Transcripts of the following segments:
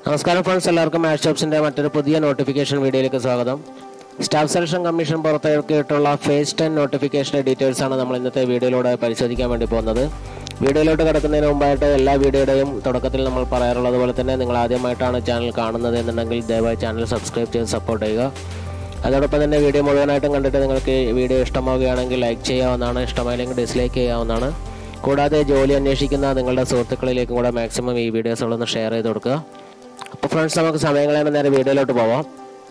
നമസ്കാരം ഫ്രണ്ട്സ്, എല്ലാവർക്കും AASH ജോബ്സിൻ്റെ മറ്റൊരു പുതിയ നോട്ടിഫിക്കേഷൻ വീഡിയോയിലേക്ക് സ്വാഗതം. സ്റ്റാഫ് സെലക്ഷൻ കമ്മീഷൻ പുറത്തിറക്കിയിട്ടുള്ള ഫേസ് 10 നോട്ടിഫിക്കേഷൻ്റെ ഡീറ്റെയിൽസ് ആണ് നമ്മൾ ഇന്നത്തെ വീഡിയോയിലൂടെ പരിശോധിക്കാൻ വേണ്ടി പോകുന്നത്. വീഡിയോയിലോട്ട് കിടക്കുന്നതിന് മുമ്പായിട്ട് എല്ലാ വീഡിയോയുടെയും തുടക്കത്തിൽ നമ്മൾ പറയാറുള്ളത് പോലെ തന്നെ നിങ്ങൾ ആദ്യമായിട്ടാണ് ചാനൽ കാണുന്നത് എന്നുണ്ടെങ്കിൽ ദയവായി ചാനൽ സബ്സ്ക്രൈബ് ചെയ്ത് സപ്പോർട്ട് ചെയ്യുക. അതോടൊപ്പം തന്നെ വീഡിയോ മുഴുവനായിട്ടും കണ്ടിട്ട് നിങ്ങൾക്ക് വീഡിയോ ഇഷ്ടമാവുകയാണെങ്കിൽ ലൈക്ക് ചെയ്യാവുന്നതാണ്, ഇഷ്ടമായില്ലെങ്കിൽ ഡിസ്ലൈക്ക് ചെയ്യാവുന്നതാണ്. കൂടാതെ ജോലി അന്വേഷിക്കുന്ന നിങ്ങളുടെ സുഹൃത്തുക്കളിലേക്കും കൂടെ മാക്സിമം ഈ വീഡിയോസുകളൊന്ന് ഷെയർ ചെയ്ത് കൊടുക്കുക. അപ്പോൾ ഫ്രണ്ട്സ്, നമുക്ക് സമയങ്ങളാണ് നേരെ വീഡിയോയിലോട്ട് പോവാം.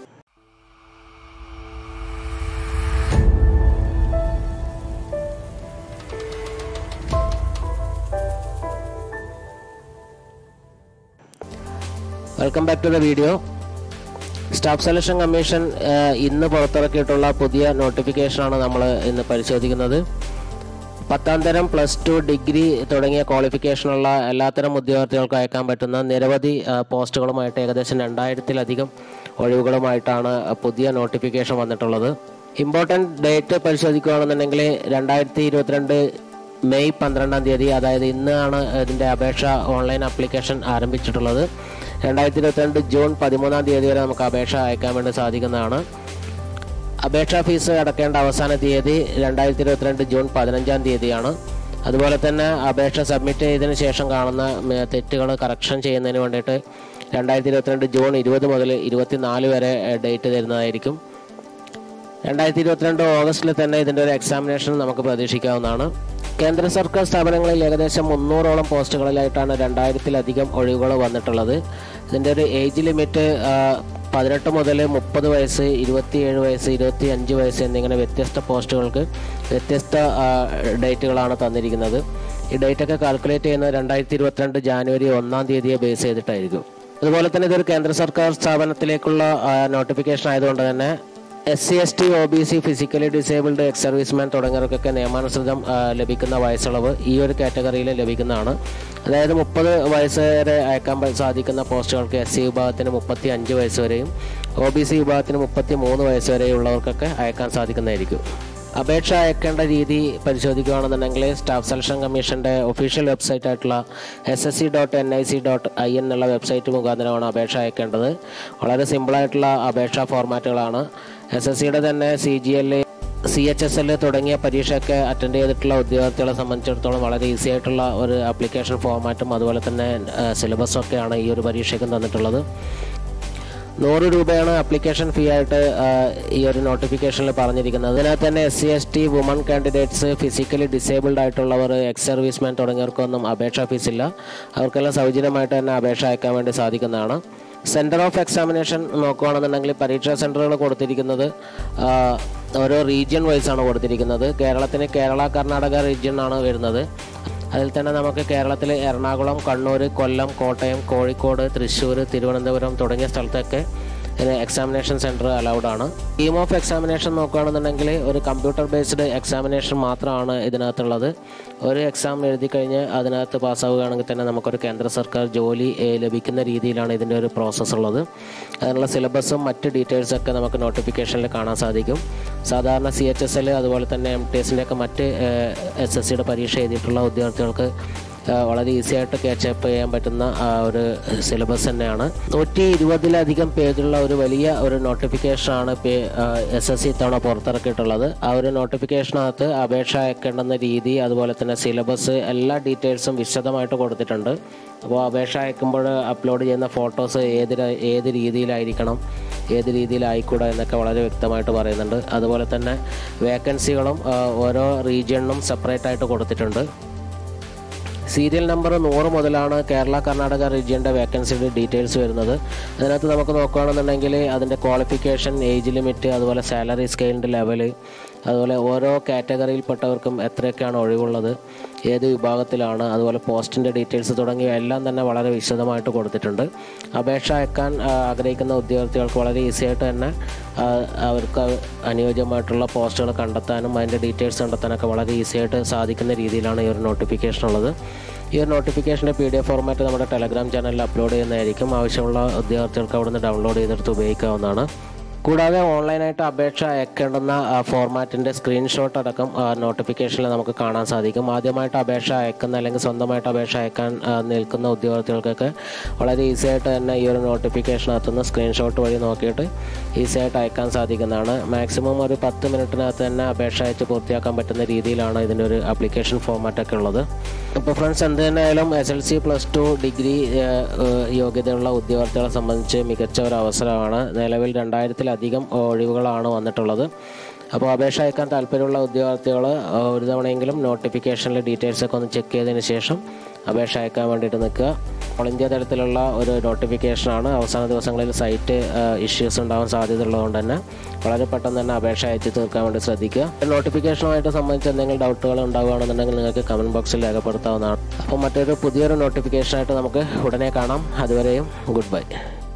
Welcome back to the video. Staff selection commission ഇന്ന് പുറത്തിറക്കിയിട്ടുള്ള പുതിയ നോട്ടിഫിക്കേഷനാണ് നമ്മൾ ഇന്ന് പരിശോധിക്കുന്നത്. 10ാം തരം, +2, ഡിഗ്രി തുടങ്ങിയ ക്വാളിഫിക്കേഷനുള്ള എല്ലാത്തരം ഉദ്യോഗാർത്ഥികൾക്ക് അയക്കാൻ പറ്റുന്ന നിരവധി പോസ്റ്റുകളുമായിട്ട് ഏകദേശം 2000-ലധികം ഒഴിവുകളുമായിട്ടാണ് പുതിയ നോട്ടിഫിക്കേഷൻ വന്നിട്ടുള്ളത്. ഇമ്പോർട്ടൻറ്റ് ഡേറ്റ് പരിശോധിക്കുകയാണെന്നുണ്ടെങ്കിൽ 2022 മെയ് 12-ാം തീയതി, അതായത് ഇന്നാണ് ഇതിൻ്റെ അപേക്ഷ ഓൺലൈൻ ആപ്ലിക്കേഷൻ ആരംഭിച്ചിട്ടുള്ളത്. 2022 ജൂൺ 13-ാം തീയതി വരെ നമുക്ക് അപേക്ഷ അയക്കാൻ വേണ്ടി സാധിക്കുന്നതാണ്. അപേക്ഷാ ഫീസ് അടക്കേണ്ട അവസാന തീയതി 2022 ജൂൺ 15-ാം തീയതിയാണ്. അതുപോലെ തന്നെ അപേക്ഷ സബ്മിറ്റ് ചെയ്തതിന് ശേഷം കാണുന്ന തെറ്റുകൾ കറക്ഷൻ ചെയ്യുന്നതിന് വേണ്ടിയിട്ട് 2022 ജൂൺ 20 മുതൽ 24 വരെ ഡേറ്റ് തരുന്നതായിരിക്കും. 2022 ഓഗസ്റ്റിൽ തന്നെ ഇതിൻ്റെ ഒരു എക്സാമിനേഷൻ നമുക്ക് പ്രതീക്ഷിക്കാവുന്നതാണ്. കേന്ദ്ര സർക്കാർ സ്ഥാപനങ്ങളിൽ ഏകദേശം 300ഓളം പോസ്റ്റുകളിലായിട്ടാണ് 2000-ലധികം ഒഴിവുകൾ വന്നിട്ടുള്ളത്. ഇതിൻ്റെ ഒരു ഏജ് ലിമിറ്റ് 18 മുതൽ 30 വയസ്സ്, 27 വയസ്സ്, 25 വയസ്സ് എന്നിങ്ങനെ വ്യത്യസ്ത പോസ്റ്റുകൾക്ക് വ്യത്യസ്ത ഡേറ്റുകളാണ് തന്നിരിക്കുന്നത്. ഈ ഡേറ്റൊക്കെ കാൽക്കുലേറ്റ് ചെയ്യുന്നത് 2022 ജാനുവരി 1-ാം തീയതിയെ ബേസ് ചെയ്തിട്ടായിരിക്കും. അതുപോലെ തന്നെ ഇതൊരു കേന്ദ്ര സർക്കാർ സ്ഥാപനത്തിലേക്കുള്ള നോട്ടിഫിക്കേഷൻ ആയതുകൊണ്ട് തന്നെ SC, ST, OBC, physically disabled, ex serviceman തുടങ്ങിയവർക്കൊക്കെ നിയമാനുസൃതം ലഭിക്കുന്ന വയസ്സളവ് ഈ ഒരു കാറ്റഗറിയിൽ ലഭിക്കുന്നതാണ്. അതായത് 30 വയസ്സ് വരെ അയക്കാൻ സാധിക്കുന്ന പോസ്റ്റുകൾക്ക് SC വിഭാഗത്തിന് 35 വയസ്സ് വരെയും OBC വിഭാഗത്തിന് 33 വയസ്സ് വരെയുള്ളവർക്കൊക്കെ അയക്കാൻ സാധിക്കുന്നതായിരിക്കും. അപേക്ഷ അയക്കേണ്ട രീതി പരിശോധിക്കുകയാണെന്നുണ്ടെങ്കിൽ സ്റ്റാഫ് സെലക്ഷൻ കമ്മീഷൻ്റെ ഒഫീഷ്യൽ വെബ്സൈറ്റ് ആയിട്ടുള്ള ssc.nic.in എന്നുള്ള വെബ്സൈറ്റ് മുഖാന്തരമാണ് അപേക്ഷ അയക്കേണ്ടത്. വളരെ സിമ്പിളായിട്ടുള്ള അപേക്ഷാ ഫോർമാറ്റുകളാണ്. SSCയുടെ തന്നെ CGL, CHSL തുടങ്ങിയ പരീക്ഷയൊക്കെ അറ്റൻഡ് ചെയ്തിട്ടുള്ള ഉദ്യോഗാർത്ഥികളെ സംബന്ധിച്ചിടത്തോളം വളരെ ഈസി ആയിട്ടുള്ള ഒരു ആപ്ലിക്കേഷൻ ഫോർമാറ്റും അതുപോലെ തന്നെ സിലബസൊക്കെയാണ് ഈ ഒരു പരീക്ഷയ്ക്ക് തന്നിട്ടുള്ളത്. 100 രൂപയാണ് ആപ്ലിക്കേഷൻ ഫീ ആയിട്ട് ഈ ഒരു നോട്ടിഫിക്കേഷനിൽ പറഞ്ഞിരിക്കുന്നത്. അതിനകത്ത് തന്നെ SC, ST, woman candidates, physically disabled ആയിട്ടുള്ളവർ, എക്സ് സർവീസ്മാൻ തുടങ്ങിയവർക്കൊന്നും അപേക്ഷാ ഫീസില്ല. അവർക്കെല്ലാം സൗജന്യമായിട്ട് തന്നെ അപേക്ഷ അയക്കാൻ വേണ്ടി സാധിക്കുന്നതാണ്. സെൻറ്റർ ഓഫ് എക്സാമിനേഷൻ നോക്കുകയാണെന്നുണ്ടെങ്കിൽ പരീക്ഷാ സെൻറ്ററുകൾ കൊടുത്തിരിക്കുന്നത് ഓരോ റീജിയൻ വൈസാണ് കൊടുത്തിരിക്കുന്നത്. കേരളത്തിന് കേരള, കർണാടക റീജിയൻ ആണ് വരുന്നത്. അതിൽ തന്നെ നമുക്ക് കേരളത്തിൽ എറണാകുളം, കണ്ണൂർ, കൊല്ലം, കോട്ടയം, കോഴിക്കോട്, തൃശ്ശൂർ, തിരുവനന്തപുരം തുടങ്ങിയ സ്ഥലത്തൊക്കെ എക്സാമിനേഷൻ സെൻറ്റർ അലൗഡ് ആണ്. സ്കീം ഓഫ് എക്സാമിനേഷൻ നോക്കുകയാണെന്നുണ്ടെങ്കിൽ ഒരു കമ്പ്യൂട്ടർ ബേസ്ഡ് എക്സാമിനേഷൻ മാത്രമാണ് ഇതിനകത്തുള്ളത്. ഒരു എക്സാം എഴുതി കഴിഞ്ഞ് അതിനകത്ത് പാസ്സാവുകയാണെങ്കിൽ തന്നെ നമുക്കൊരു കേന്ദ്ര സർക്കാർ ജോലി ലഭിക്കുന്ന രീതിയിലാണ് ഇതിൻ്റെ ഒരു പ്രോസസ്സ് ഉള്ളത്. അതിനുള്ള സിലബസും മറ്റ് ഡീറ്റെയിൽസൊക്കെ നമുക്ക് നോട്ടിഫിക്കേഷനിൽ കാണാൻ സാധിക്കും. സാധാരണ CHSL അതുപോലെ തന്നെ MTSൻ്റെയൊക്കെ മറ്റ് SSCയുടെ പരീക്ഷ എഴുതിയിട്ടുള്ള ഉദ്യോഗാർത്ഥികൾക്ക് വളരെ ഈസി ആയിട്ട് ക്യാച്ചപ്പ് ചെയ്യാൻ പറ്റുന്ന ഒരു സിലബസ് തന്നെയാണ്. 120-ലധികം പേജുള്ള ഒരു വലിയ ഒരു നോട്ടിഫിക്കേഷനാണ് SSC ഇത്തവണ പുറത്തിറക്കിയിട്ടുള്ളത്. ആ ഒരു നോട്ടിഫിക്കേഷനകത്ത് അപേക്ഷ അയക്കേണ്ടുന്ന രീതി അതുപോലെ തന്നെ സിലബസ് എല്ലാ ഡീറ്റെയിൽസും വിശദമായിട്ട് കൊടുത്തിട്ടുണ്ട്. അപ്പോൾ അപേക്ഷ അയക്കുമ്പോൾ അപ്ലോഡ് ചെയ്യുന്ന ഫോട്ടോസ് ഏത് രീതിയിലായിരിക്കണം, ഏത് രീതിയിലായിക്കൂടാ എന്നൊക്കെ വളരെ വ്യക്തമായിട്ട് പറയുന്നുണ്ട്. അതുപോലെ തന്നെ വേക്കൻസികളും ഓരോ റീജിയണിനും സെപ്പറേറ്റ് ആയിട്ട് കൊടുത്തിട്ടുണ്ട്. സീരിയൽ നമ്പർ 100 മുതലാണ് കേരള, കർണാടക റീജിയൻ്റെ വേക്കൻസിയുടെ ഡീറ്റെയിൽസ് വരുന്നത്. അതിനകത്ത് നമുക്ക് നോക്കുകയാണെന്നുണ്ടെങ്കിൽ അതിൻ്റെ ക്വാളിഫിക്കേഷൻ, ഏജ് ലിമിറ്റ്, അതുപോലെ സാലറി സ്കെയിലിൻ്റെ ലെവല്, അതുപോലെ ഓരോ കാറ്റഗറിയിൽപ്പെട്ടവർക്കും എത്രയൊക്കെയാണ് ഒഴിവുള്ളത്, ഏത് വിഭാഗത്തിലാണ്, അതുപോലെ പോസ്റ്റിൻ്റെ ഡീറ്റെയിൽസ് തുടങ്ങിയ എല്ലാം തന്നെ വളരെ വിശദമായിട്ട് കൊടുത്തിട്ടുണ്ട്. അപേക്ഷ അയക്കാൻ ആഗ്രഹിക്കുന്ന ഉദ്യോഗാർത്ഥികൾക്ക് വളരെ ഈസി ആയിട്ട് തന്നെ അവർക്ക് അനുയോജ്യമായിട്ടുള്ള പോസ്റ്റുകൾ കണ്ടെത്താനും അതിൻ്റെ ഡീറ്റെയിൽസ് കണ്ടെത്താനൊക്കെ വളരെ ഈസി ആയിട്ട് സാധിക്കുന്ന രീതിയിലാണ് ഈ ഒരു നോട്ടിഫിക്കേഷൻ ഉള്ളത്. ഈ ഒരു നോട്ടിഫിക്കേഷൻ്റെ PDF ഫോർമാറ്റ് നമ്മുടെ ടെലഗ്രാം ചാനലിൽ അപ്ലോഡ് ചെയ്യുന്നതായിരിക്കും. ആവശ്യമുള്ള ഉദ്യോഗാർത്ഥികൾക്ക് അവിടെ നിന്ന് ഡൗൺലോഡ് ചെയ്തെടുത്ത് ഉപയോഗിക്കാവുന്നതാണ്. കൂടാതെ ഓൺലൈനായിട്ട് അപേക്ഷ അയക്കേണ്ടുന്ന ഫോർമാറ്റിൻ്റെ സ്ക്രീൻഷോട്ട് അടക്കം നോട്ടിഫിക്കേഷനിൽ നമുക്ക് കാണാൻ സാധിക്കും. ആദ്യമായിട്ട് അപേക്ഷ അയക്കുന്ന അല്ലെങ്കിൽ സ്വന്തമായിട്ട് അപേക്ഷ അയക്കാൻ നിൽക്കുന്ന ഉദ്യോഗാർത്ഥികൾക്കൊക്കെ വളരെ ഈസി ആയിട്ട് തന്നെ ഈ ഒരു നോട്ടിഫിക്കേഷനകത്തുനിന്ന് സ്ക്രീൻഷോട്ട് വഴി നോക്കിയിട്ട് ഈസി ആയിട്ട് അയക്കാൻ സാധിക്കുന്നതാണ്. മാക്സിമം ഒരു 10 മിനിറ്റിനകത്ത് തന്നെ അപേക്ഷ അയച്ച് പൂർത്തിയാക്കാൻ പറ്റുന്ന രീതിയിലാണ് ഇതിൻ്റെ ഒരു ആപ്ലിക്കേഷൻ ഫോർമാറ്റൊക്കെ ഉള്ളത്. അപ്പോൾ ഫ്രണ്ട്സ്, എന്ത് തന്നെയായാലും SLC +2 ഡിഗ്രി യോഗ്യതയുള്ള ഉദ്യോഗാർത്ഥികളെ സംബന്ധിച്ച് മികച്ച ഒരു അവസരമാണ്. നിലവിൽ 2000-ലധികം ഒഴിവുകളാണ് വന്നിട്ടുള്ളത്. അപ്പോൾ അപേക്ഷ അയക്കാൻ താല്പര്യമുള്ള ഉദ്യോഗാർത്ഥികൾ ഒരു തവണയെങ്കിലും നോട്ടിഫിക്കേഷനിലെ ഡീറ്റെയിൽസൊക്കെ ഒന്ന് ചെക്ക് ചെയ്തതിന് ശേഷം അപേക്ഷ അയക്കാൻ വേണ്ടിയിട്ട് നിൽക്കുക. ഓൾ ഇന്ത്യ തലത്തിലുള്ള ഒരു നോട്ടിഫിക്കേഷനാണ്. അവസാന ദിവസങ്ങളിൽ സൈറ്റ് ഇഷ്യൂസ് ഉണ്ടാവാൻ സാധ്യതയുള്ളതുകൊണ്ട് തന്നെ വളരെ പെട്ടെന്ന് തന്നെ അപേക്ഷ അയച്ച് തീർക്കാൻ വേണ്ടി ശ്രദ്ധിക്കുക. നോട്ടിഫിക്കേഷനുമായിട്ട് സംബന്ധിച്ച് എന്തെങ്കിലും ഡൗട്ടുകൾ ഉണ്ടാവുകയാണെന്നുണ്ടെങ്കിൽ നിങ്ങൾക്ക് കമൻറ്റ് ബോക്സിൽ രേഖപ്പെടുത്താവുന്നതാണ്. അപ്പോൾ മറ്റൊരു പുതിയൊരു നോട്ടിഫിക്കേഷനായിട്ട് നമുക്ക് ഉടനെ കാണാം. അതുവരെയും ഗുഡ് ബൈ.